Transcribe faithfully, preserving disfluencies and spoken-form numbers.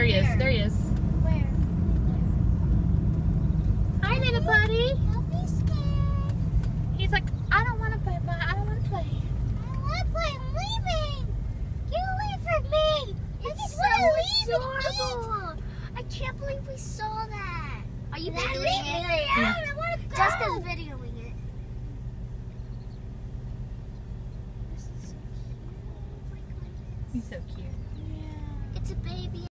there he is. There he is. Where? Hi, little buddy. Don't be scared. He's like, I don't want to play, but I don't want to play. I want to play. I'm leaving. Get away from me. I It's just so want to leave adorable. and eat. I can't believe we saw that. Are you That videoing leave it? me alone. I want to go. Jessica's videoing it. This is so cute. He's so cute. Yeah. It's a baby.